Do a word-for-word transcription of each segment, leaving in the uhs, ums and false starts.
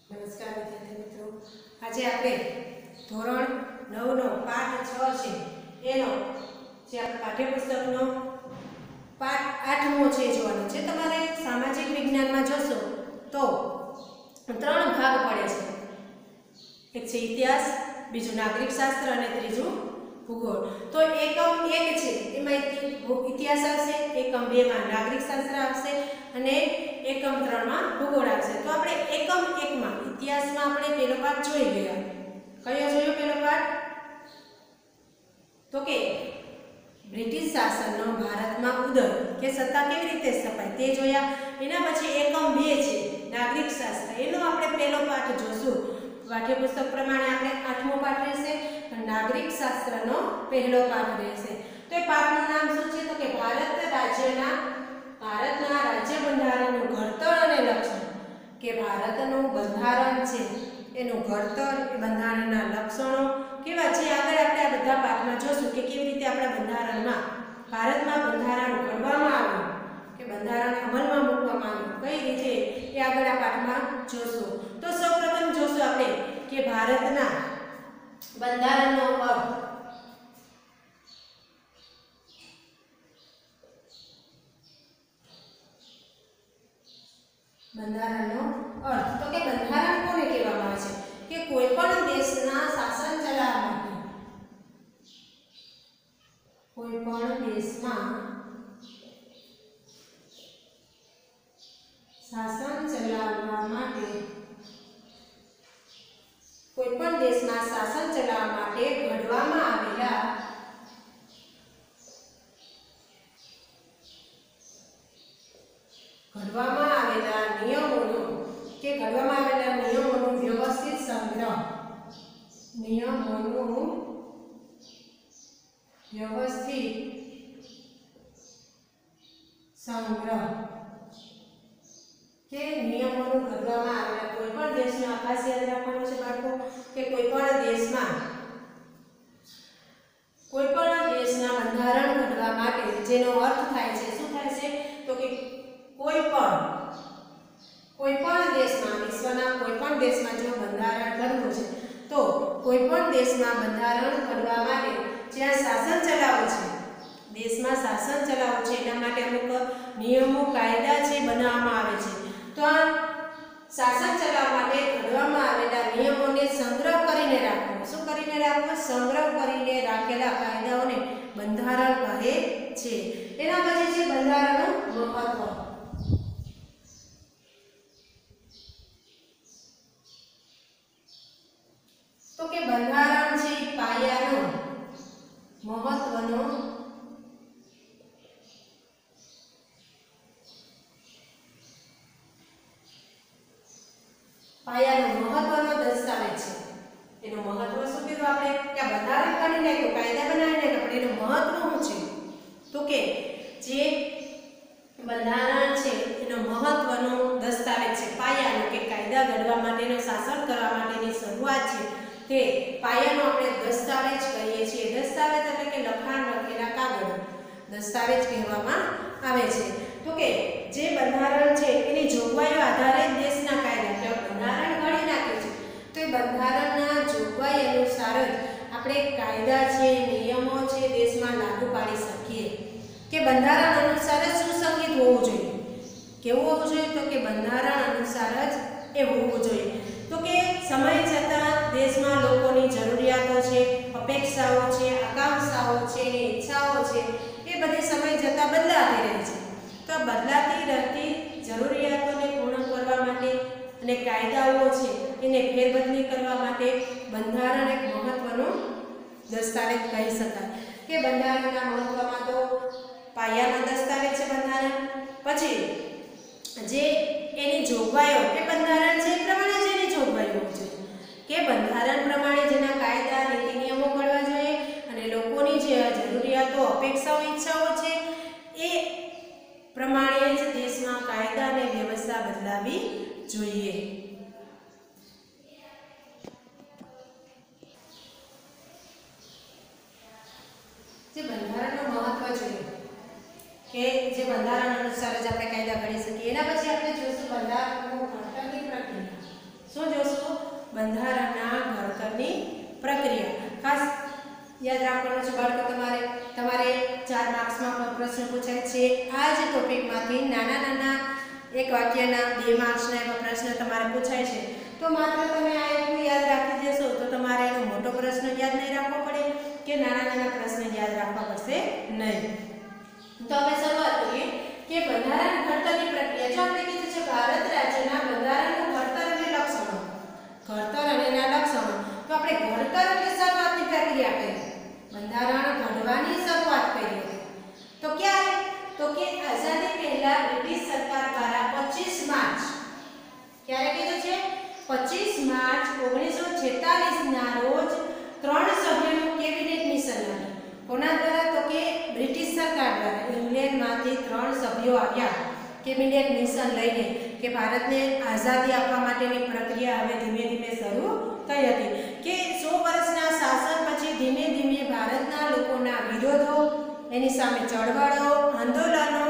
નમસ્કાર વિદ્યાર્થી મિત્રો, આજે આપણે ધોરણ નવ નો પાઠ છ છે એનો જે આપણે પાઠ્યપુસ્તકનો પાઠ આઠમો છે જોવાનો છે. તમારે સામાજિક વિજ્ઞાનમાં જોશો તો ત્રણ ભાગ પડે છે. એક છે ઇતિહાસ, બીજું નાગરિક શાસ્ત્ર અને ત્રીજું ભૂગોળ. તો એકમ એક છે એમાં ઇતિહાસ આવશે, એકમ બે માં નાગરિક શાસ્ત્ર આવશે અને એકમ ત્રણ માં ભૂગોળ આવશે. તો આપણે એકમ એક માં ઇતિહાસમાં આપણે પહેલો પાઠ જોઈ ગયા. કયો જોયો પહેલો પાઠ? તો કે બ્રિટિશ શાસનનો ભારતમાં ઉદય કે સત્તા કેવી રીતે સ્થપાય તે જોયા. એના પછી એકમ બે છે નાગરિક શાસ્ત્ર, એનો આપણે પહેલો પાઠ જોશું. પાઠ્યપુસ્તક પ્રમાણે આપણે આઠમો પાઠ રહેશે, નાગરિક શાસ્ત્રનો પહેલો પાઠ રહેશે. તો એ પાઠનું નામ શું છે? તો કે ભારત રાજ્યના ભારતના રાજ્ય બંધારણનું ઘડતર અને લક્ષણ. કે ભારતનું બંધારણ છે એનું ઘડતર, એ બંધારણના લક્ષણો કેવા છે આગળ આપણે આ બધા પાઠમાં જોશું કે કેવી રીતે આપણા બંધારણમાં ભારતમાં બંધારણ ઘડવામાં આવ્યું કે બંધારણ અમલમાં મૂકવામાં આવ્યું, કઈ રીતે એ આગળ આ પાઠમાં જોશું. તો સૌપ્રથમ જોશું આપણે કે ભારતના બંધારણનો અર્થ. બંધારણનો અર્થ તો કે બંધારણ કોને કહેવામાં આવે છે? કે કોઈ પણ દેશના શાસન ચલાવવા માટે કોઈ પણ દેશમાં શાસન ચલાવવા માટે કોઈ પણ દેશમાં શાસન ચલાવવા માટે ઘડવામાં આવેલા ઘડવામાં આવેલા નિયમોનો કે ઘડવામાં આવેલા નિયમોનું વ્યવસ્થિત સંગ્રહ નિયમોનું વ્યવસ્થિત સંગ્રહ કે નિયમોનું ઘડવામાં આવેલા કોઈ પણ દેશનો ખાસ યાદ રાખવાનું છે બાળકો કે કોઈ પણ દેશમાં કોઈ પણ દેશના બંધારણ ઘડવા માટે જેનો અર્થ થાય છે શું થાય છે? તો કે કોઈ પણ કોઈ પણ દેશમાં વિશ્વના કોઈ પણ દેશમાં જો બંધારણ ઘડવું છે તો કોઈ પણ દેશમાં બંધારણ ઘડવા માટે જ્યાં શાસન ચલાવવું છે, દેશમાં શાસન ચલાવવું છે એના માટે અમુક નિયમો કાયદા છે બનાવવામાં આવે છે. તો આ શાસન ચલાવવા માટે ઘડવામાં આવેલા નિયમોને સંગ્રહ કરીને રાખવો. શું કરીને રાખવો? સંગ્રહ કરીને રાખેલા કાયદાઓને બંધારણ કહે છે. એના પછી છે બંધારણનું મહત્વ. તો કે બંધારણ છે પાયાનો મહત્વનો પાયાનો મહત્વનો દસ્તાવેજ છે. એનું મહત્વ શું કીધું આપણે? કે આ બંધારણ કરી નાખ્યું, કાયદા બનાવી નાખ્યા, પણ એનું મહત્વ શું છે? તો કે જે બંધારણ છે એનો મહત્વનો દસ્તાવેજ છે, પાયાનો કે કાયદા ઘડવા માટેનો શાસન કરવા માટેની શરૂઆત છે તે પાયાનો આપણે દસ્તાવેજ કહીએ છીએ. દસ્તાવેજ એટલે કે લખાણ લખેલા કાગળ દસ્તાવેજ કહેવામાં આવે છે. તો કે જે બંધારણ છે એની જોગવાઈઓ આધારે દેશના કાયદા એટલે બંધારણ ઘડી નાખ્યું છે તો એ બંધારણના જોગવાઈ અનુસાર જ આપણે કાયદા છે, નિયમો છે દેશમાં લાગુ પાડી શકીએ. કે બંધારણ અનુસાર જ સુસંગત હોવું જોઈએ. કેવું હોવું જોઈએ? તો કે બંધારણ અનુસાર જ એ હોવું જોઈએ. તો કે સમય જતાં દેશમાં લોકોની જરૂરિયાતો છે, અપેક્ષાઓ છે, આકાંક્ષાઓ છે, ઈચ્છાઓ છે એ બધી સમય જતાં બદલાતી રહે છે. તો બદલાતી રહેતી જરૂરિયાતોને પૂર્ણ કરવા માટે અને કાયદાઓ છે એને ફેરબદલી કરવા માટે બંધારણ એક મહત્વનો દસ્તાવેજ કહી શકાય. કે બંધારણના મહત્વમાં તો પાયાનો દસ્તાવેજ છે બંધારણ. પછી જે એની જોગવાઈઓ કે બંધારણ છે એ પ્રમાણે જ એની જોગવાઈઓ છે કે બંધારણ પ્રમાણે જેના કાયદા નીતિ નિયમો ઘડવા જોઈએ અને લોકોની જે જરૂરિયાતો અપેક્ષાઓ ઈચ્છાઓ છે એ પ્રમાણે જ દેશમાં કાયદા અને વ્યવસ્થા બદલાવી જોઈએ. જે બંધારણનું મહત્વ જોઈએ કે જે બંધારણ અનુસાર જ આપણે કાયદા ઘડી શકીએ. એના પછી આપણે જોશું બંધારણનું ઘડતરની પ્રક્રિયા. શું જોશું? યાદ રાખવાનું છે બાળકો તમારે તમારે ચાર માર્ક્સમાં પણ પ્રશ્ન પૂછાય છે આ જ ટોપિકમાંથી નાના નાના એક વાક્યના બે માર્ક્સના એવા પ્રશ્ન તમારે પૂછાય છે તો માત્ર તમે આ એટલું યાદ રાખી દેશો તો તમારે એનો મોટો પ્રશ્ન યાદ નહીં રાખવો પડે કે નાના નાના પ્રશ્ન યાદ રાખવા પડશે નહીં. તો હવે શરૂઆત કરીએ કે બંધારણ ઘડતરની પ્રક્રિયા. જો આપણે કીધું છે ભારત રાજ્યના બંધારણનું ઘડતર અને લક્ષણો. ઘડતર અને એના લક્ષણો. તો આપણે ઘડતર એટલે શરૂઆતની પ્રક્રિયા કરી. બંધારણ ઘડવાની શરૂઆત કરી હતી. તો ક્યારે? તો કે આઝાદી પહેલા બ્રિટિશ સરકાર દ્વારા પચીસ માર્ચ ક્યારે કીધું છે? પચીસ માર્ચ ઓગણીસો છેતાલીસ ના રોજ ત્રણ સભ્યોનું કેબિનેટ મિશન આવ્યું. કોના દ્વારા? તો કે બ્રિટિશ સરકાર દ્વારા ઇંગ્લેન્ડમાંથી ત્રણ સભ્યો આવ્યા કેબિનેટ મિશન લઈને કે ભારતને આઝાદી આપવા માટેની પ્રક્રિયા હવે ધીમે ધીમે શરૂ થઈ હતી. કે સો વર્ષના શાસન પછી ધીમે ધીમે ભારતના લોકોના વિરોધો, એની સામે ચળવળો, આંદોલનો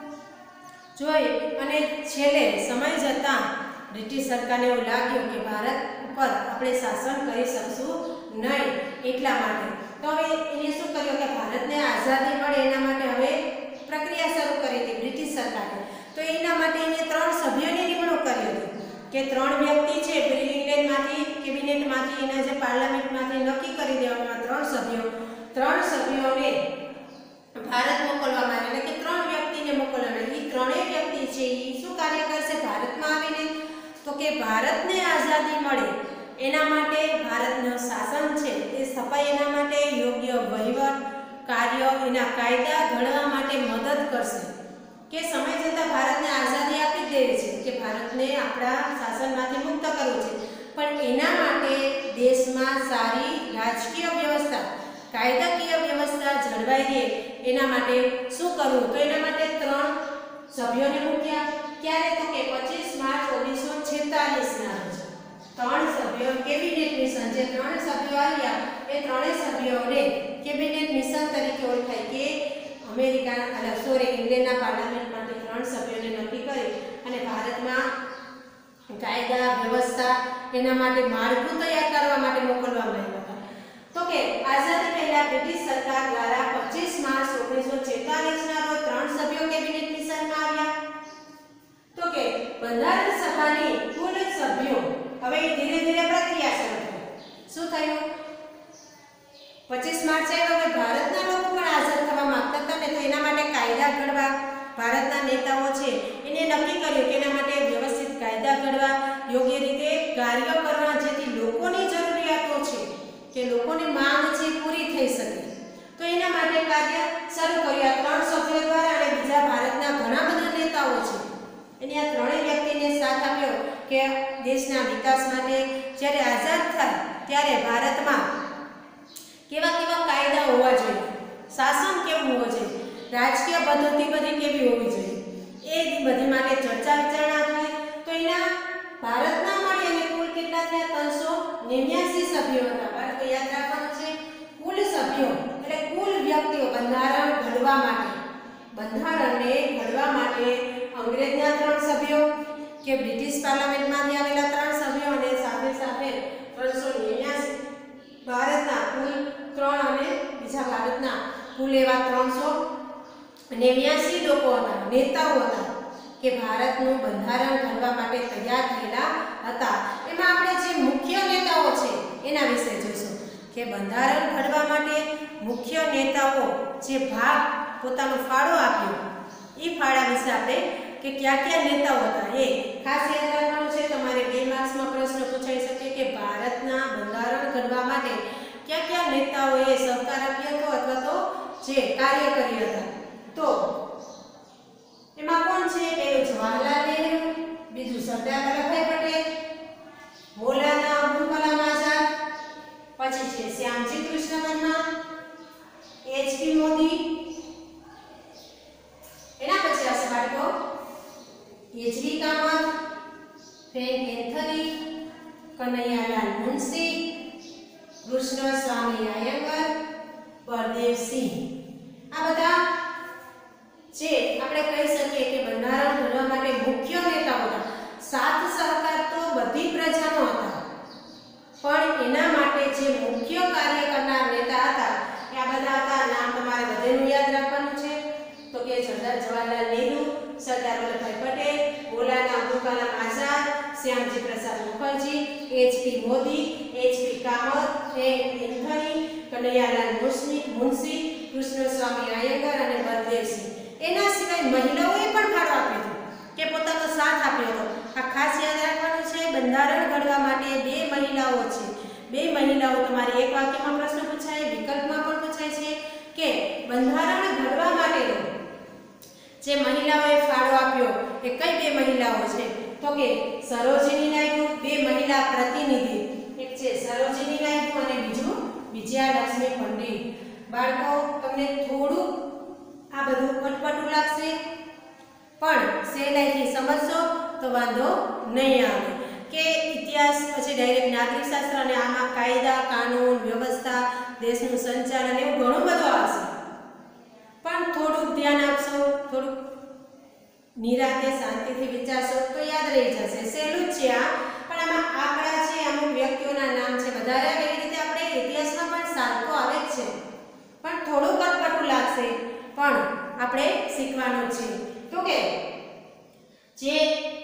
જોઈ અને છેલ્લે સમય જતાં બ્રિટિશ સરકારને એવું લાગ્યું કે ભારત ઉપર આપણે શાસન કરી શકશું નહીં. એટલા માટે તો હવે એને શું કર્યું કે ભારતને આઝાદી મળે એના માટે હવે પ્રક્રિયા શરૂ કરી હતી બ્રિટિશ સરકારે. તો એના માટે એને ત્રણ સભ્યોની નિમણૂક કરી હતી કે ત્રણ વ્યક્તિ છે ઇંગ્લેન્ડમાંથી કેબિનેટમાંથી એના જે પાર્લામેન્ટમાંથી નક્કી કરી દેવામાં ત્રણ સભ્યો ત્રણ સભ્યોને ભારત મોકલવામાં આવે એટલે કે ત્રણ વ્યક્તિને મોકલવામાં આવે. એ ત્રણેય વ્યક્તિ છે એ શું કાર્ય કરશે ભારતમાં આવીને? તો કે ભારતને આઝાદી મળે એના માટે ભારતનું શાસન છે એ સ્થપાય એના માટે યોગ્ય વહીવટ કાર્ય એના કાયદા ઘડવા માટે મદદ કરશે. કે સમય જતાં ભારતને આઝાદી આપી દેવી છે કે ભારતને આપણા શાસનમાંથી મુક્ત કરવું છે, પણ એના માટે દેશમાં સારી રાજકીય વ્યવસ્થા, કાયદાકીય વ્યવસ્થા જળવાઈ રહે એના માટે શું કરવું? તો એના માટે ત્રણ સભ્યોને મૂક્યા. ક્યારે? તો કે પચીસ માર્ચ ઓગણીસો છેતાલીસ ના રોજ ત્રણ સભ્યો કેબિનેટ મિશન, જે ત્રણ સભ્યો આવ્યા એ ત્રણેય સભ્યોને કેબિનેટ મિશન તરીકે ઓળખાય કે અમેરિકા અને સોરી ઇંગ્લેન્ડના પાર્લામેન્ટમાંથી ત્રણ સભ્યોને નક્કી કરી અને ભારતમાં કાયદા વ્યવસ્થા એના માટે માળખું તૈયાર કરવા માટે મોકલવામાં આવ્યા હતા. તો કે આઝાદી પહેલા બ્રિટિશ સરકાર દ્વારા પચીસ માર્ચ ઓગણીસો છેતાલીસ ના રોજ ત્રણ સભ્યો કેબિનેટ મિશનમાં આવ્યા. તો કે બંધારણ સભાની કુલ સભ્યો હવે ધીરે ધીરે પ્રક્રિયા શરૂ થઈ. શું થયું? પચીસ માર્ચે હવે ભારતના લોકો પણ આઝાદ થવા માંગતા હતા ને, તો એના માટે કાયદા ઘડવા ભારતના નેતાઓ છે એને નક્કી કર્યું કે એના માટે વ્યવસ્થિત કાયદા ઘડવા, યોગ્ય રીતે કાર્ય કરવા જેથી લોકોની જરૂરિયાતો છે કે લોકોની માંગ છે પૂરી થઈ શકે. તો એના માટે કાર્ય શરૂ કર્યા ત્રણ સભ્યો દ્વારા અને બીજા ભારતના ઘણા બધા નેતાઓ છે એને આ ત્રણેય વ્યક્તિને સાથ આપ્યો કે દેશના વિકાસ માટે જ્યારે આઝાદ થાય ત્યારે ભારતમાં કેવા કેવા કાયદા હોવા જોઈએ, શાસન કેવું હોવું જોઈએ, રાજકીય પદ્ધતિ બધી કેવી હોવી જોઈએ, એ બધી માટે ચર્ચા વિચારણા થઈ. તો એના ભારતના મળી અને કુલ કેટલા થયા? ત્રણસો નેવ્યાસી સભ્યો હતા. બાળકો યાદ રાખવાનું છે કુલ સભ્યો એટલે કુલ વ્યક્તિઓ બંધારણ ઘડવા માટે બંધારણને ઘડવા માટે અંગ્રેજના ત્રણ સભ્યો કે બ્રિટિશ પાર્લામેન્ટમાંથી આવેલા ત્રણ સભ્યો અને સાથે સાથે ત્રણસો નેવ્યાસી ભારતના કુલ ત્રણ અને બીજા ભારતના કુલ એવા ત્રણસો નેવ્યાસી લોકો હતા, નેતાઓ હતા કે ભારતનું બંધારણ ઘડવા માટે તૈયાર થયેલા હતા. એમાં આપણે જે મુખ્ય નેતાઓ છે એના વિશે જોઈશું કે બંધારણ ઘડવા માટે મુખ્ય નેતાઓ જે ભાગ પોતાનો ફાળો આપ્યો એ ફાળા વિશે આપણે કે ક્યાં ક્યાં નેતાઓ હતા એ ખાસ યાદ રાખવાનું છે. તમારે બે માર્ક્સમાં પ્રશ્ન પૂછાઈ શકે કે ભારતના બંધારણ ઘડવા માટે ક્યાં ક્યાં નેતાઓએ સહકાર આપ્યો હતો અથવા તો જે કાર્ય કર્યા હતા. તો એમાં કોણ છે? પહેલું જવાહરલાલ નહેરુ, બીજું સરદાર વલ્લભભાઈ પટેલ, મૌલાના અબુલ કલામ આઝાદ, પછી છે શ્યામજી કૃષ્ણ વર્મા, એચપી મોદી, એના પછી આવશે બાળકો એચવી કામત, ફ્રેન્ક એન્થની, કનૈયાલાલ મુનશી, કૃષ્ણ સ્વામી આયંગર, બળદેવસિંહ. આ બધા જે આપણે કહી શકીએ કે બંધારણ ઘડવા માટે મુખ્ય નેતાઓ હતા. સાથ સહકાર તો બધી પ્રજાનો હતા, પણ એના માટે જે મુખ્ય કાર્ય કરનાર નેતા હતા કે સરદાર જવાહરલાલ નહેરુ, સરદાર વલ્લભભાઈ પટેલ, મૌલાના અબુલ કલામ આઝાદ, શ્યામજી પ્રસાદ મુખર્જી, એચ.પી. મોદી, એચ.પી. કામત, ફ્રેન્ક એન્થની, કનૈયાલાલ મુનશી, કૃષ્ણસ્વામી અય્યંગાર અને બલદેવસિંહ. એના સિવાય મહિલાઓએ પણ ફાળો આપ્યો હતો કે પોતાનો સાથ આપ્યો હતો. આ ખાસ યાદ રાખવાનું છે, બંધારણ ઘડવા માટે બે મહિલાઓ છે. બે મહિલાઓ તમારી એક વાક્યમાં પ્રશ્ન પૂછાય, વિકલ્પમાં પણ પૂછાય છે કે બંધારણ ઘડવા માટેનો જે મહિલાઓએ ફાળો આપ્યો એ કઈ બે મહિલાઓ છે? તો કે સરોજિની નાયડુ, બે મહિલા પ્રતિનિધિ, એક છે સરોજિની નાયડુ અને બીજું વિજયાલક્ષ્મી પંડિત. બાળકો તમને થોડું આ બધું અટપટું લાગશે, પણ સહેલાઈથી સમજશો તો વાંધો નહીં આવે. કે ઇતિહાસ પછી ડાયરેક્ટ નાગરિક શાસ્ત્ર અને આમાં કાયદા, કાનૂન, વ્યવસ્થા, દેશનું સંચાલન એવું ઘણું બધું આવશે, પણ થોડુંક ધ્યાન આપશો, થોડુંક નિરાતે શાંતિથી વિચારશો તો યાદ રહી જશે. સહેલું જ છે આ, પણ આમાં આંકડા છે, અમુક વ્યક્તિઓના નામ છે, વધારે એવી રીતે આપણે ઇતિહાસમાં પણ સાલકો આવે જ છે, પણ થોડુંક અટપટું લાગશે, પણ આપણે શીખવાનું છે. તો કે જે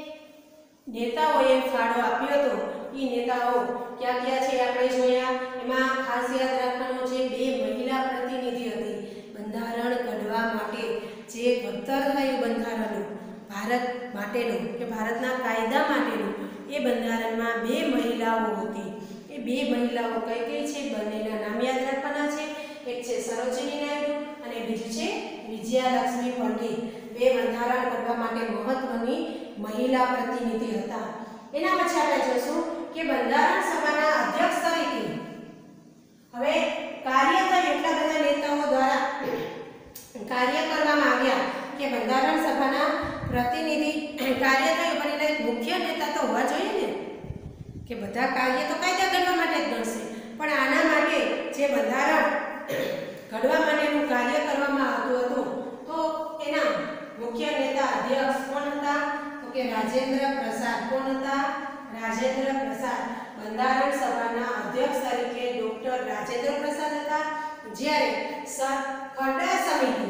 નેતાઓએ ફાળો આપ્યો હતો એ નેતાઓ ક્યાં ક્યાં છે આપણે જોયા. એમાં ખાસ યાદ રાખવાનું છે બે મહિલા પ્રતિનિધિ હતી. બંધારણ ઘડવા માટે જે ઘડતર થયું બંધારણનું ભારત માટેનું કે ભારતના કાયદા માટેનું, એ બંધારણમાં બે મહિલાઓ હતી. એ બે મહિલાઓ કઈ કઈ છે બંનેના નામ યાદ રાખવાના છે. એક છે સરોજિની નાયડુ અને બીજું છે વિજયાલક્ષ્મી પંડિત. બે બંધારણ ઘડવા માટે મહત્વની મહિલા પ્રતિનિધિ હતા. એના પછી આપણે જોઈશું કે બંધારણ સભાના અધ્યક્ષ તરીકે હવે કાર્ય થયું, એટલા બધા નેતાઓ દ્વારા કાર્ય કરવામાં આવ્યા કે બંધારણ સભાના પ્રતિનિધિ કાર્ય થયું, પણ એના એક મુખ્ય નેતા તો હોવા જોઈએ ને, કે બધા કાર્ય તો કાયદા ઘડવા માટે જ ગણશે, પણ આના માટે જે બંધારણ ઘડવા માટેનું કાર્ય કરવામાં આવતું હતું તો એના મુખ્ય નેતા અધ્યક્ષ કોણ હતા? તો કે રાજેન્દ્ર પ્રસાદ. કોણ હતા? રાજેન્દ્ર પ્રસાદ. બંધારણ સભાના અધ્યક્ષ તરીકે ડોક્ટર રાજેન્દ્ર પ્રસાદ હતા. જ્યારે ખરડા સમિતિ,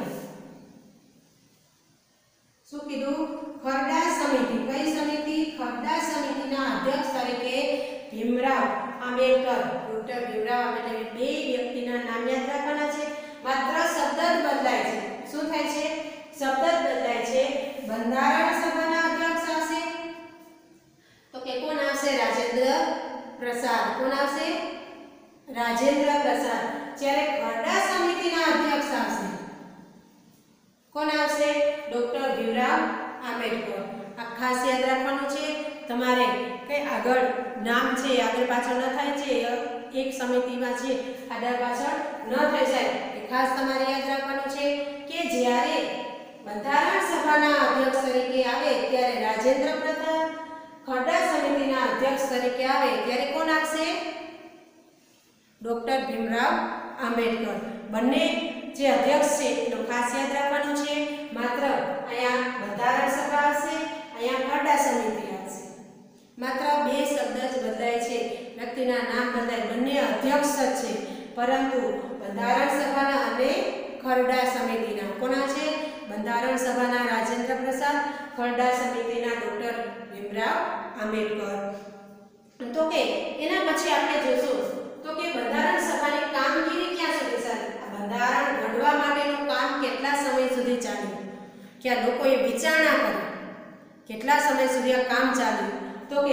શું કીધું? ખરડા સમિતિ. કઈ સમિતિ? ખરડા સમિતિના અધ્યક્ષ તરીકે ભીમરાવ આંબેડકર. ડોક્ટર ભીમરાવ આંબેડકર. બે વ્યક્તિના નામ યાદ રાખવાના છે, માત્ર શબ્દ જ બદલાય છે. શું થાય છે? શબ્દ જ બદલાય છે. બંધારણ સભાના અધ્યક્ષ આવશે તો કે કોણ આવશે? રાજેન્દ્ર પ્રસાદ. કોણ આવશે? રાજેન્દ્ર પ્રસાદ. જ્યારે ખરડા સમિતિના અધ્યક્ષ આવશે કોણ આવશે? ડોક્ટર ભીમરાવ આંબેડકર. આ ખાસ યાદ રાખવાનું છે તમારે, કે આગળ નામ છે આગળ પાછળ ન થાય છે, એક સમિતિમાં છે આગળ પાછળ ન થઈ જાય, એ ખાસ તમારે યાદ રાખવાનું છે. કે જ્યારે બંધારણ સભાના અધ્યક્ષ તરીકે આવે ત્યારે રાજેન્દ્ર પ્રસાદ, ખરડા સમિતિના અધ્યક્ષ તરીકે આવે ત્યારે કોણ આવશે? ડોક્ટર ભીમરાવ આંબેડકર. બંને જે અધ્યક્ષ છે એનો ખાસ યાદ રાખવાનું છે. માત્ર અહીંયા બંધારણ સભા આવશે, અહીંયા ખરડા સમિતિ આવશે. માત્ર બે શબ્દ જ બદલાય છે, વ્યક્તિના નામ બદલાય, બંને અધ્યક્ષ જ છે, પરંતુ બંધારણ સભાના અને ખરડા સમિતિના કોના છે? બંધારણ સભાના રાજેન્દ્ર પ્રસાદ, ખરડા સમિતિના ડોક્ટર ભીમરાવ આંબેડકર. તો કે એના પછી આપણે જોશું તો કે બંધારણ સભાની કામગીરી ક્યાં સુધી ચાલી? આ બંધારણ ઘડવા માટેનું કામ કેટલા સમય સુધી ચાલ્યું? કે આ લોકોએ વિચારણા કરી, કેટલા સમય સુધી આ કામ ચાલ્યું? તો કે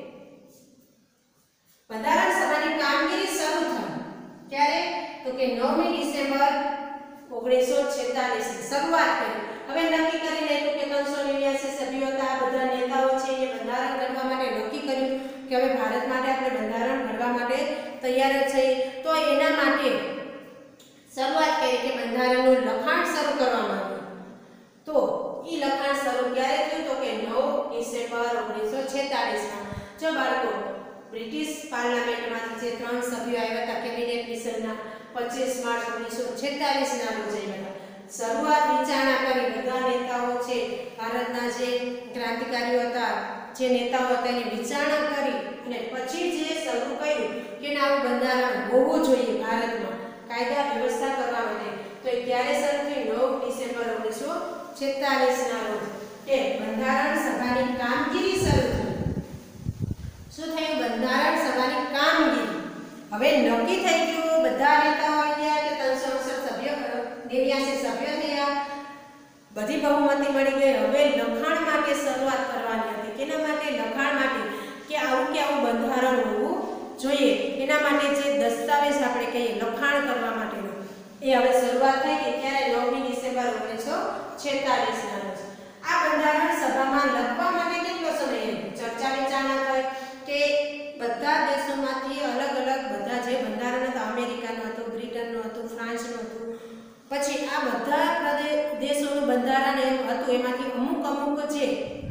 બંધારણ સભાની કામગીરી શરૂ થઈ ક્યારે? તો કે નવમી ડિસેમ્બર ઓગણીસો છેતાલીસ ની શરૂઆત કરી. હવે નક્કી કરી લીધું કે ત્રણસો નેવ્યાસી સભ્યો હતા, બધા નેતાઓ છે એ બંધારણ ઘડવા માટે નક્કી કર્યું કે હવે ભારત માટે આપણે બંધારણ ઘડવા માટે તૈયાર જ છીએ. તો એના માટે શરૂઆત કરી કે બંધારણનું લખાણ શરૂ કરવામાં આવ્યું. તો એ લખાણ શરૂ ક્યારે થયું? તો કે નવ ડિસેમ્બર ઓગણીસો છેતાલીસ માં. જો બાળકો બ્રિટિશ પાર્લામેન્ટમાંથી જે ત્રણ સભ્યો આવ્યા હતા કેબિનેટ મિશનના, પચીસ માર્ચ ઓગણીસો છેતાલીસ ના રોજ આવ્યા. શરૂઆત વિચારણા કરી, બધા નેતાઓ છે ભારતના જે ક્રાંતિકારીઓ હતા, જે નેતાઓ હતા એની વિચારણા કરી અને પછી જે શરૂ કર્યું કે આવું બંધારણ હોવું જોઈએ ભારતમાં કાયદા વ્યવસ્થા કરવા માટે. તો એ ક્યારે શરૂ થયું? નવ ડિસેમ્બર ઓગણીસો છેતાલીસ ના રોજ કે બંધારણ સભાની કામગીરી શરૂ થઈ. શું થયું? બંધારણ સભાની કામગીરી. હવે નક્કી થઈ ગયું, બધા નેતાઓ આવી ગયા કે ત્રણસો અડસઠ સભ્યો નેવ્યાસી સભ્યો થયા, બધી બહુમતી મળી ગઈ. હવે લખાણ માટે શરૂઆત કરવાની હતી. કેના માટે? લખાણ માટે, કે આવું કે આવું બંધારણ હોવું જોઈએ. એના માટે જે દસ્તાવેજ આપણે કહીએ લખાણ કરવા માટેનો, એ હવે શરૂઆત થઈ કે ત્યારે નવમી ડિસેમ્બર ઓગણીસો છેતાલીસ ના રોજ. આ બંધારણ સભામાં લખવા માટે કેટલો સમય લાગ્યો? ચર્ચા વિચારણા થઈ કે બધા દેશોમાંથી અલગ અલગ બધા જે બંધારણ હતા, અમેરિકાનું હતું, બ્રિટનનું હતું, ફ્રાન્સનું હતું, પછી આ બધા દેશોનું બંધારણ એમ હતું, એમાંથી અમુક અમુક જે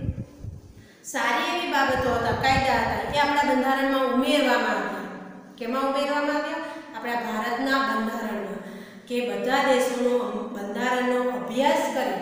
સારી એવી બાબતો હતા, કાયદા હતા, એ આપણા બંધારણમાં ઉમેરવામાં આવ્યા. કેમાં ઉમેરવામાં આવ્યા? આપણા ભારતના બંધારણમાં. કે બધા દેશોનું બંધારણનો અભ્યાસ કરી,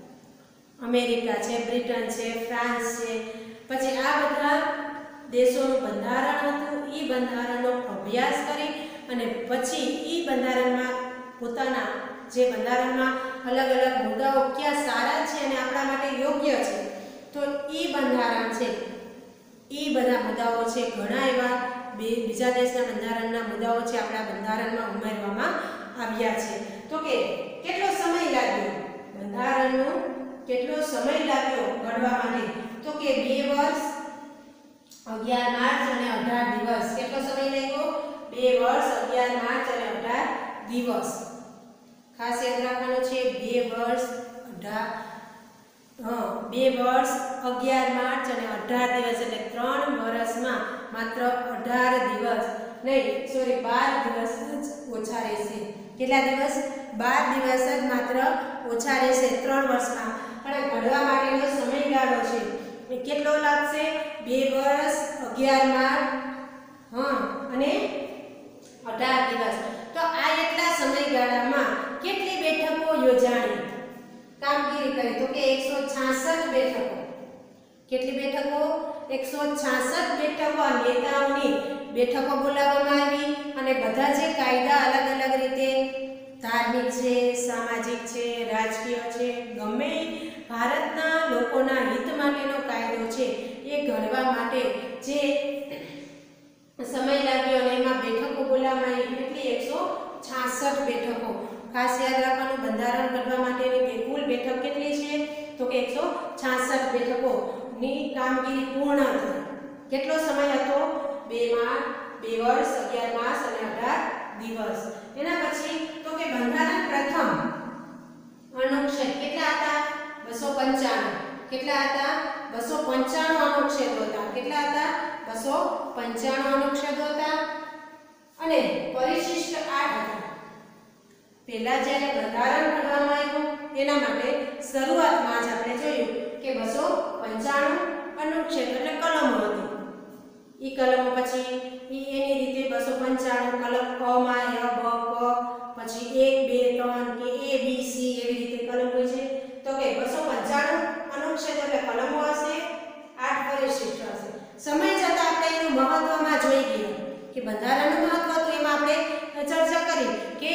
અમેરિકા છે, બ્રિટન છે, ફ્રાન્સ છે, પછી આ બધા દેશોનું બંધારણ હતું, એ બંધારણનો અભ્યાસ કરી અને પછી એ બંધારણમાં પોતાના જે બંધારણમાં અલગ અલગ મુદ્દાઓ ક્યાં સારા છે અને આપણા માટે યોગ્ય છે, તો એ બંધારણ છે, એ બધા મુદ્દાઓ છે, ઘણા એવા બે બીજા દેશના બંધારણના મુદ્દાઓ છે આપણા બંધારણમાં ઉમેરવામાં આવ્યા છે. તો કે કેટલો સમય લાગ્યો બંધારણનો? કેટલો સમય લાગ્યો ઘડવા માટે? તો કે બે વર્ષ, અગિયાર માર્ચ અને અઢાર દિવસ. કેટલો સમય લાગ્યો? બે વર્ષ, અગિયાર માર્ચ અને અઢાર દિવસ. ખાસ યાદ રાખવાનું છે, બે વર્ષ અઢાર હા બે વર્ષ, અગિયાર માર્ચ અને અઢાર દિવસ, એટલે ત્રણ વર્ષમાં માત્ર અઢાર દિવસ નહીં, સોરી બાર દિવસ જ ઓછા રહેશે. કેટલા દિવસ? બાર દિવસ જ માત્ર ઓછા રહેશે ત્રણ વર્ષમાં. પણ ઘડવા માટેનો સમયગાળો છે એ કેટલો લાગશે? બે વર્ષ, અગિયાર માસ હા અને અઢાર દિવસ. તો આ એટલા સમયગાળામાં કેટલી બેઠકો યોજાણી, કામગીરી કરી? તો કે એકસો છાસઠ બેઠકો. કેટલી બેઠકો? એકસો છાસઠ બેઠકો. આ નેતાઓની બેઠકો બોલાવવામાં આવી અને બધા જે કાયદા અલગ અલગ રીતે ધાર્મિક છે, સામાજિક છે, રાજકીય છે, ગમે ભારતના લોકોના હિત માટેનો કાયદો છે એ ઘડવા માટે જે સમય લાગ્યો અને એમાં બેઠકો બોલાવવામાં આવી. કેટલી? એકસો છાસઠ બેઠકો. ખાસ યાદ રાખવાનું, બંધારણ ઘડવા માટેની કુલ બેઠક કેટલી છે? તો કે એકસો છાસઠ બેઠકોની કામગીરી પૂર્ણ થઈ. કેટલો સમય હતો? બે માસ, બે વર્ષ, અગિયાર માસ અને અઢાર દિવસ. એના પછી તો કે બંધારણ પ્રથમ અનુચ્છેદ કેટલા હતા? બસો પંચાણું. કેટલા હતા? બસો પંચાણું અનુચ્છેદો હતા. કેટલા હતા? બસો પંચાણું અનુચ્છેદો હતા અને પરિશિષ્ટ આઠ હતા. પહેલા જ્યારે બંધારણ ઘડવામાં આવ્યું એના માટે શરૂઆતમાં જ આપણે જોયું કે બસો પંચાણું અનુચ્છેદ એટલે કલમો હતી. ઈ કલમો પછી ઈ એની રીતે બસો પંચાણું કલમ ક માં ય બ ક પછી એક બે ત્રણ કે એ બી સી એવી રીતે કલમ હોય છે. તો કે બસો પંચાણું અનુચ્છેદ એટલે કલમો હશે, આઠ પરિશિષ્ટ હશે. સમય જતાં આપણે એનું મહત્વમાં જોઈ ગયા કે બંધારણનું મહત્વ તો એમાં આપણે ચર્ચા કરી કે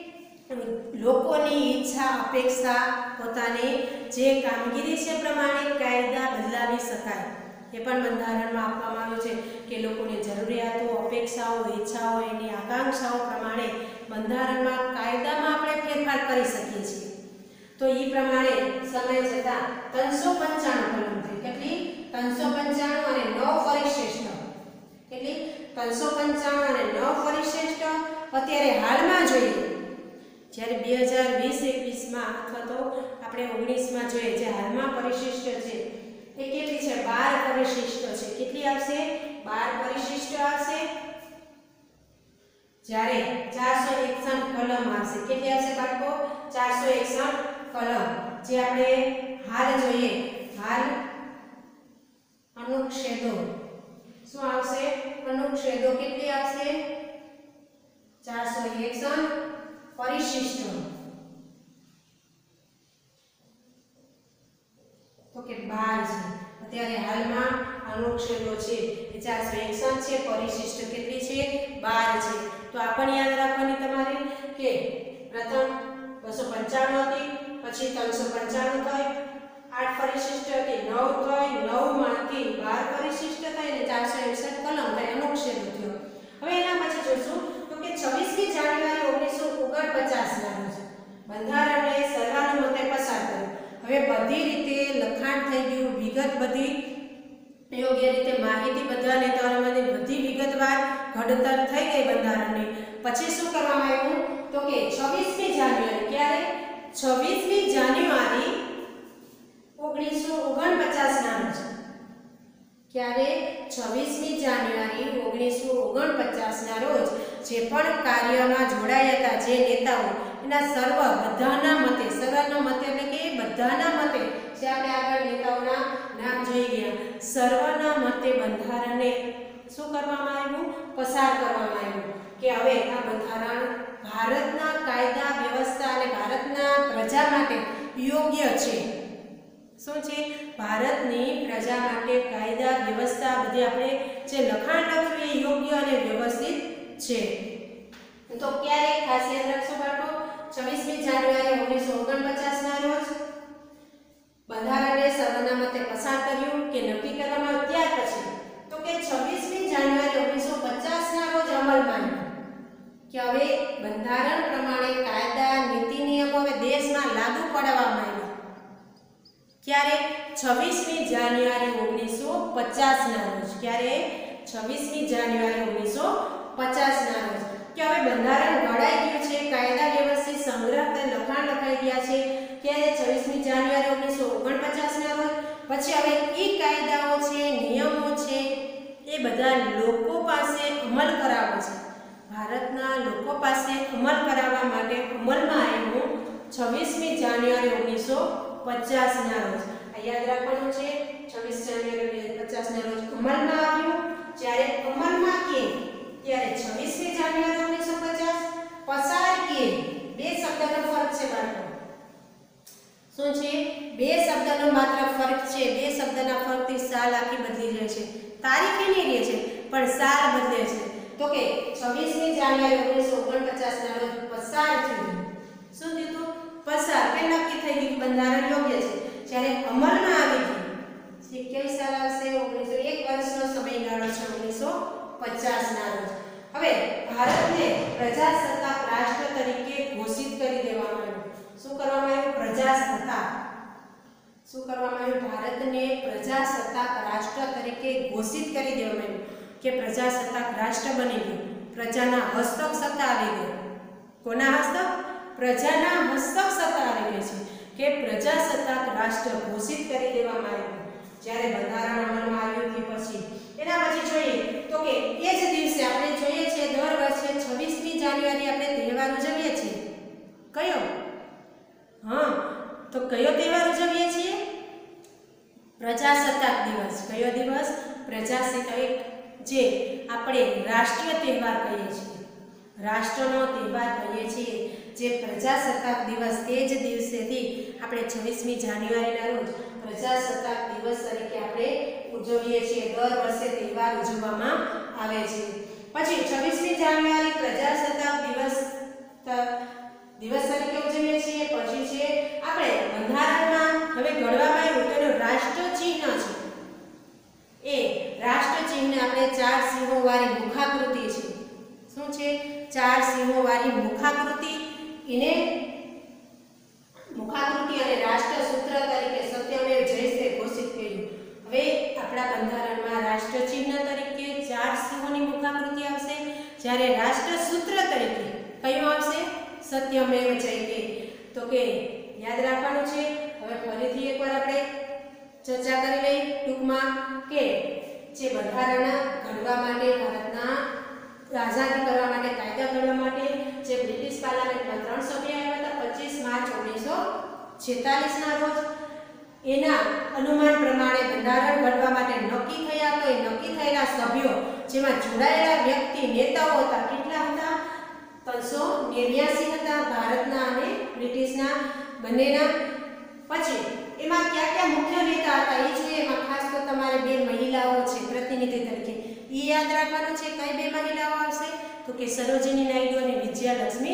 લોકોની ઈચ્છા, અપેક્ષા, પોતાની જે કામગીરી છે પ્રમાણે કાયદા બદલાવી શકાય. એ પણ બંધારણમાં આપવામાં આવ્યું છે કે લોકોની જરૂરિયાતો, અપેક્ષાઓ, ઈચ્છાઓ, એની આકાંક્ષાઓ પ્રમાણે બંધારણમાં કાયદામાં આપણે ફેરફાર કરી શકીએ છીએ. તો એ પ્રમાણે સમય જતાં ત્રણસો પંચાણું કલમ થઈ. કેટલી? ત્રણસો પંચાણું અને નવ પરિશિષ્ટ. કેટલી? ત્રણસો પંચાણું અને નવ પરિશિષ્ટ. અત્યારે હાલમાં જોઈએ જ્યારે બે હજાર વીસ એકવીસમાં અથવા તો આપણે ઓગણીસમાં જોઈએ જે હાલમાં પરિશિષ્ટ છે એ કેટલી છે? બાર પરિશિષ્ટ છે. કેટલી આવશે? બાર પરિશિષ્ટ આવશે. જ્યારે ચારસો એકસઠ કલમ આવશે. કેટલી આવશે બાળકો? ચારસો એકસઠ કલમ. જે આપણે હાલ જોઈએ, હાલ અનુચ્છેદો શું આવશે? અનુચ્છેદો કેટલી આવશે? ચારસો એકસઠ પરિશિષ્ટ. તો કે બાર છે. અત્યારે હાલમાં અનુચ્છેદો છે એ ચારસો એકસઠ છે, પરિશિષ્ટ કેટલી છે? બાર છે. તો આ પણ યાદ રાખવાની તમારે કે પ્રથમ બસો પંચાણું હતી, પછી ત્રણસો પંચાણું થઈ, આઠ પરિશિષ્ટ હતી, નવ થઈ, નવ માંથી બાર પરિશિષ્ટ થઈ અને ચારસો એકસઠ કલમ થઈ, અનુચ્છેદ થયો. હવે એના પછી જોઈશું તો કે છવ્વીસમી જાન્યુઆરી ઓગણીસો ઓગણપચાસ ના રોજ બંધારણને સર્વાનુમતે પસાર કર્યું. હવે બધી રીતે લખાણ થઈ ગયું, વિગત બધી યોગ્ય રીતે માહિતી બધા નેતાઓની બધી વિગતવાર ઘડતર થઈ ગઈ બંધારણની. પછી શું કરવામાં આવ્યું તો કે છવ્વીસમી જાન્યુઆરી ક્યારે છવ્વીસમી જાન્યુઆરી ઓગણીસો ઓગણપચાસ ના રોજ ક્યારે છવ્વીસમી જાન્યુઆરી ઓગણીસો ઓગણપચાસ ના રોજ જે પણ કાર્યમાં જોડાયા હતા જે નેતાઓ એના સર્વ બધાના મતે, સર્વના મતે એટલે કે બધાના મતે, જે આપણે આગળ નેતાઓના નામ જોઈ ગયા, સર્વના મતે બંધારણને શું કરવામાં આવ્યું પસાર કરવામાં આવ્યું કે હવે આ બંધારણ ભારતના કાયદા વ્યવસ્થા અને ભારતના પ્રજા માટે યોગ્ય છે. શું છે? ભારતની પ્રજા માટે કાયદા વ્યવસ્થા બધી આપણે જે લખાણ લખ્યું એ યોગ્ય અને વ્યવસ્થિત છે. તો ક્યારે ખાસ યાદ રાખશો બાળકો, છવ્વીસમી જાન્યુઆરી ઓગણીસો ઓગણપચાસ ના રોજ બંધારણને સર્વસંમતે પસાર કર્યું કે નક્કી કરવામાં આવ્યું. ત્યાર પછી તો કે છવ્વીસમી જાન્યુઆરી ઓગણીસો પચાસ ના રોજ અમલમાં આવ્યું કે હવે બંધારણ પ્રમાણે કાયદા નીતિ નિયમો હવે દેશમાં લાગુ પાડવામાં આવ્યા. ક્યારે? છવ્વીસમી જાન્યુઆરી ઓગણીસો પચાસ ના રોજ. ક્યારે? છવ્વીસમી જાન્યુઆરી ઓગણીસો પચાસ ના રોજ કે હવે બંધારણ ઘડાઈ ગયું છે, કાયદા વ્યવસ્થિત સંગ્રહ અને લખાણ લખાઈ ગયા છે. ક્યારે? છવ્વીસમી જાન્યુઆરી ઓગણીસો ઓગણપચાસ ના રોજ. પછી હવે ઈ કાયદાઓ છે, નિયમો છે એ બધા લોકો પાસે અમલ કરાવવો છે. ભારતના લોકો પાસે અમલ કરાવવા માટે અમલમાં આવ્યું છવ્વીસમી જાન્યુઆરી ઓગણીસો પચાસ ના રોજ. આ યાદ રાખવાનું છે, છવ્વીસ જાન્યુઆરી પચાસ ના રોજ અમલમાં આવ્યું. જ્યારે અમલમાં કે ત્યારે છવ્વીસમી જાન્યુઆરી ઓગણીસો પચાસ, પસાર કે બે શબ્દનો ફરક છે બાળકો. શું છે? બે શબ્દનો માત્ર ફરક છે. બે શબ્દના ફરકથી સાલ આખી બદલી જાય છે. તારીખ એની રહે છે પણ સાલ બદલે છે. તો કે છવ્વીસમી જાન્યુઆરી ઓગણીસો ઓગણપચાસ ના રોજ પસાર થયું. શું થયું? પસાર. કે નક્કી થઈ ગયું કે બંધારણ યોગ્ય છે. જ્યારે અમલમાં આવી ગયું કઈ સાલ આવશે? ઓગણીસો એક વર્ષનો સમયગાળો છે ઓગણીસો પચાસ ના રોજ. હવે ભારતને પ્રજાસત્તાક રાષ્ટ્ર તરીકે ઘોષિત કરી દેવામાં આવ્યું. શું કરવામાં આવ્યું? પ્રજાસત્તાક. શું કરવામાં આવ્યું? ભારતને પ્રજાસત્તાક રાષ્ટ્ર તરીકે ઘોષિત કરી દેવામાં આવ્યું કે પ્રજાસત્તાક રાષ્ટ્ર બની ગયું. પ્રજાના હસ્તક સત્તા આવી ગઈ. કોના હસ્તક? પ્રજાના હસ્તક સત્તા આવી ગઈ છે કે પ્રજાસત્તાક રાષ્ટ્ર ઘોષિત કરી દેવામાં આવ્યું જ્યારે બંધારણ અમલમાં આવ્યું તે પછી. એના પછી જોઈએ તો કે એ જ દિવસે આપણે જોઈએ છીએ દર વર્ષે છવ્વીસમી જાન્યુઆરી આપણે તહેવાર ઉજવીએ છીએ. કયો? હા, તો કયો તહેવાર ઉજવીએ છીએ? પ્રજાસત્તાક દિવસ. કયો દિવસ? પ્રજાસત્તાક, જે આપણે રાષ્ટ્રીય તહેવાર કહીએ છીએ, રાષ્ટ્રનો તહેવાર કહીએ છીએ, જે પ્રજાસત્તાક દિવસ. તે જ દિવસેથી આપણે છવ્વીસમી જાન્યુઆરીના રોજ પ્રજાસત્તાક દિવસ તરીકે આપણે ઉજવીએ છીએ. દર વર્ષે તહેવાર ઉજવવામાં આવે છે. પછી છવ્વીસમી જાન્યુઆરી પ્રજાસત્તાક દિવસ દિવસ તરીકે ઉજવીએ છીએ. પછી છે આપણે બંધારણમાં હવે ઘડવામાં આવ્યું તેનું રાષ્ટ્ર ચિહ્ન છે. એ રાષ્ટ્ર ચિહ્ન આપણે ચાર સિંહો વાળી મુખાકૃતિ છે. શું છે? ચાર સિંહો વાળી મુખાકૃતિ. એને મુખાકૃતિ અને રાષ્ટ્ર સૂત્ર તરીકે સત્યમેવ જયતે ઘોષિત કર્યું. હવે આપણા બંધારણમાં રાષ્ટ્ર ચિહ્ન તરીકે ચાર સિંહોની મુખાકૃતિ આવશે, જ્યારે રાષ્ટ્ર સૂત્ર તરીકે કયું આવશે? સત્યમેવ જયતે. તો કે યાદ રાખવાનું છે. હવે ફરીથી એકવાર આપણે ચર્ચા કરી લઈ ટૂંકમાં કે જે બંધારણ ઘડવા માટે, ભારતના આઝાદી કરવા માટે, કાયદા ઘડવા માટે જે બ્રિટિશ પાર્લામેન્ટમાં ત્રણ સભ્ય આવ્યા હતા પચીસ માર્ચ ઓગણીસો છેતાલીસ ના રોજ, એના અનુમાન પ્રમાણે બંધારણ ઘડવા માટે નક્કી થયા. તો એ નક્કી થયેલા સભ્યો જેમાં જોડાયેલા વ્યક્તિ નેતાઓ હતા કેટલા હતા? ત્રણસો નેવ્યાસી હતા, ભારતના અને બ્રિટિશના બંનેના. પછી એમાં કયા કયા મુખ્ય નેતા હતા એ જોઈએ. એમાં ખાસ તો તમારે બે મહિલાઓ છે પ્રતિનિધિ તરીકે, એ યાદ રાખવાનું છે. કઈ બે મહિલાઓ આવશે? તો કે સરોજિની નાયડુ અને વિજયાલક્ષ્મી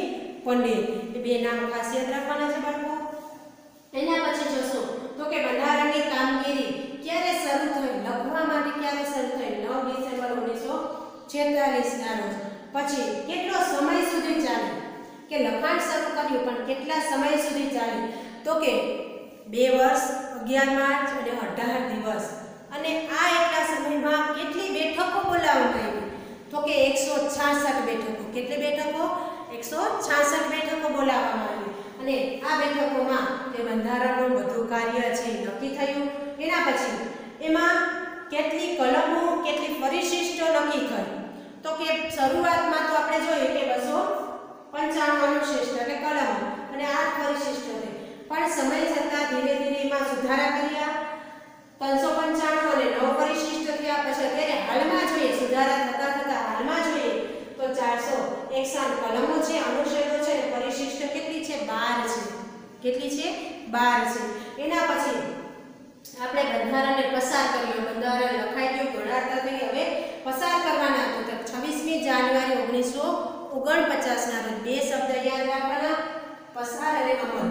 પંડિત. એ બે નામ ખાસ યાદ રાખવાના છે બાળકો. એના પછી જોશું તો કે બંધારણની કામગીરી ક્યારે શરૂ થઈ, લખવા માટે ક્યારે શરૂ થઈ, નવ ડિસેમ્બર ઓગણીસો છેતાલીસ ના રોજ. પછી કેટલો સમય સુધી ચાલી, કે લખાણ શરૂ કર્યું પણ કેટલા સમય સુધી ચાલી, તો કે બે વર્ષ, અગિયાર માર્ચ અને અઢાર દિવસ. અને આ એટલા સમયમાં કેટલી બેઠકો બોલાવવામાં આવી, તો કે એકસો છાસઠ બેઠકો. કેટલી બેઠકો? એકસો છાસઠ બેઠકો બોલાવવામાં આવી. અને આ બેઠકોમાં તે બંધારણનું બધું કાર્ય છે નક્કી થયું. એના પછી એમાં કેટલી કલમો, કેટલી પરિશિષ્ટો નક્કી થઈ, તો કે શરૂઆતમાં તો આપણે જોઈએ કે બસો પંચાણું અનુશિષ્ટ એટલે કલમો અને આઠ પરિશિષ્ટો થઈ. પણ સમય જતાં ધીરે ધીરે એમાં સુધારા કર્યા. ત્રણસો પંચાણું અને નવ પરિશિષ્ટ થયા. પછી અત્યારે હાલમાં જોઈએ, સુધારા થતા થતા હાલમાં જોઈએ તો ચારસો એકસઠ કલમો છે, અનુચ્છેદો છે અને પરિશિષ્ટ કેટલી છે? બાર છે. કેટલી છે? બાર છે. એના પછી આપણે બંધારણને પસાર કર્યું. બંધારણ લખાઈ ગયું, ગણાતા થઈ, હવે પસાર કરવાના હતા. તો છવ્વીસમી જાન્યુઆરી ઓગણીસો ઓગણપચાસ ના રોજ બે શબ્દ યાદ રાખવાના, પસાર અને અમલ.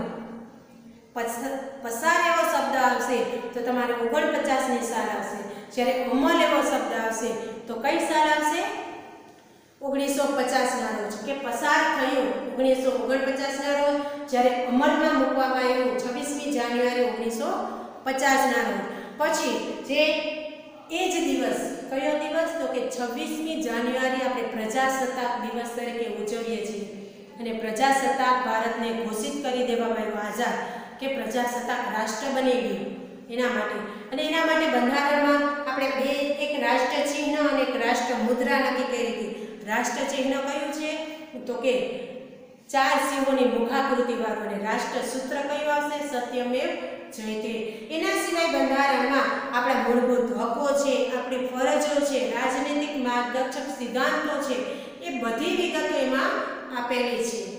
પસાર એવો શબ્દ આવશે તો તમારે ઓગણપચાસ ની સાલ આવશે. જ્યારે અમલ એવો શબ્દ આવશે તો કઈ સાલ આવશે? ઓગણીસો પચાસ ના રોજ. કે પસાર થયું ઓગણીસો ઓગણપચાસ ના રોજ, જ્યારે અમલમાં મૂકવામાં આવ્યું છવ્વીસમી જાન્યુઆરી ઓગણીસો પચાસ ના રોજ. પછી જે એ જ દિવસ, કયો દિવસ? તો કે છવ્વીસમી જાન્યુઆરી આપણે પ્રજાસત્તાક દિવસ તરીકે ઉજવીએ છીએ. અને પ્રજાસત્તાક ભારતને ઘોષિત કરી દેવામાં આવ્યો આઝાદ, કે પ્રજાસત્તાક રાષ્ટ્ર બની ગયું એના માટે. અને એના માટે બંધારણમાં આપણે બે, એક રાષ્ટ્ર ચિહ્ન અને એક રાષ્ટ્ર મુદ્રા નક્કી કરી હતી. રાષ્ટ્ર ચિહ્ન કયું છે? તો કે ચાર સિંહોની મુખાકૃતિ વાળું. અને રાષ્ટ્ર સૂત્ર કયું આવશે? સત્યમેવ જયતે. એના સિવાય બંધારણમાં આપણા મૂળભૂત હકો છે, આપણી ફરજો છે, રાજનીતિક માર્ગદર્શક સિદ્ધાંતો છે, એ બધી વિગતો એમાં આપેલી છે.